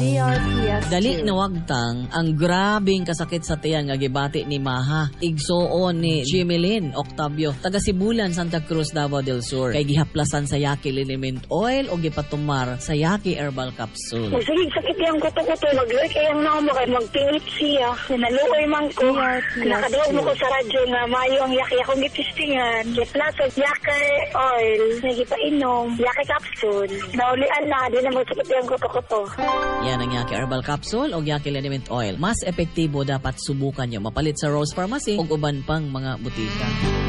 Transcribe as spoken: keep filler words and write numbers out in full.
D R P S. Dali na wagtang ang grabing kasakit sa tiyan nga gibati ni Maha. Igsoon ni Jimelin Octavio, taga Sibulan, Santa Cruz, Davao del Sur. Kay gihaplasan sa Yaki Liniment Oil o gipatumar sa Yaki Herbal Capsule. Sige, sakit yung kuto-kuto. Mag-work kayang na mo kay mag-P H C A. Naluoy man ko. Nakadawag mo ko sa radyo nga mayo ang Yaki akong gitistingan. Giplaso, Yaki Oil. Nagipainom, Yaki Capsule. Naulian na, di na mo sakit yung kuto-kuto. Yan ang Yaki Herbal Capsule o Yaki Liniment Oil. Mas epektibo dapat subukan nyo mapalit sa Rose Pharmacy o uban pang mga butika.